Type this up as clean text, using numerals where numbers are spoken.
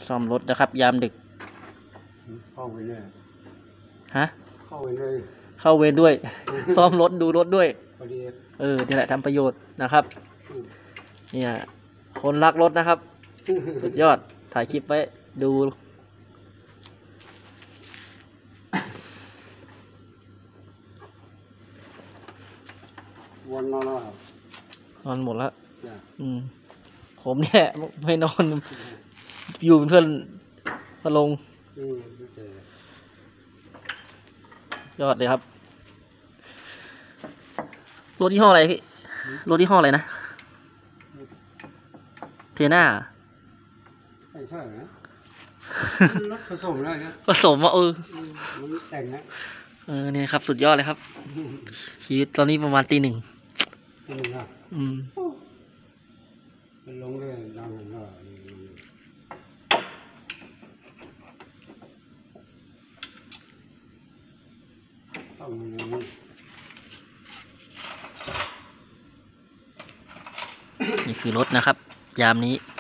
ซ่อมรถนะครับ ยามดึกเข้าไปเลยฮะเข้าไปเลยเข้าเวรด้วย ซ่อมรถดูรถด้วยพอดีนี่แหละทำประโยชน์นะครับเนี่ยคนรักรถนะครับ สุดยอดถ่ายคลิปไว้ดูวันนอนแล้วนอนหมดแล้วผมเนี่ยไม่นอนอยู่เป็นเพื่อนพะลงยอดเลยครับรถที่ห้ออะไรพี่รถที่ห้ออะไรนะเทน่าไม่ใช่นะรถผสมอะไรนะผสมว่ามันแต่งนะเนี่ยครับสุดยอดเลยครับชีวิตตอนนี้ประมาณตี 1 อ่ะมันลงเลยนอนก็ต้องนี่คือรถนะครับยามนี้